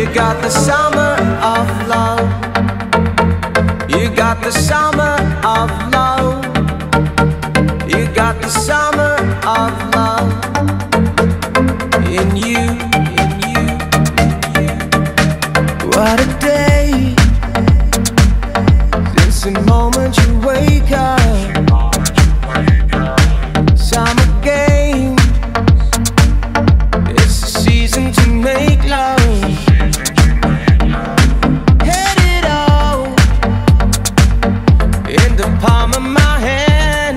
You got the summer of love. You got the summer of love. You got the summer of love in you, in you, in you. What a day, since the moment you wake up. Summer games, it's the season to make love. Had it all in the palm of my hand.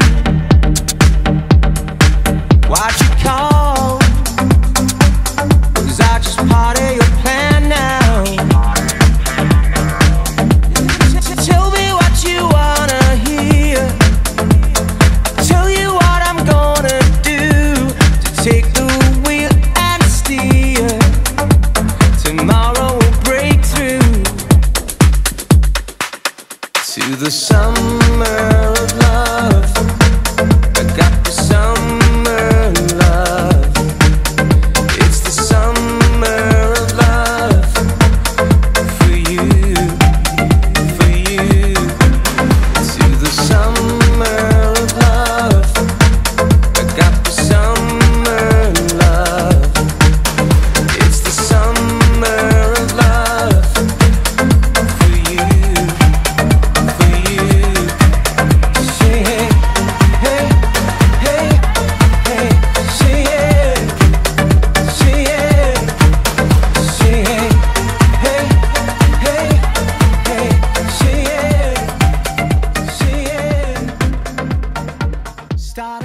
Why'd you call? 'Cause I just part of your plan now. Tell me what you wanna hear. Tell you what I'm gonna do to take the wheel and steer. Tomorrow we'll break through to the summer of love. I got the summer love. It's the summer of love for you, for you. To the summer of love. I got the summer love. It's the summer of love for you, for you. Say hey, hey, hey, hey. Say yeah, say yeah, say hey, hey, hey, hey. Say yeah, say yeah. Start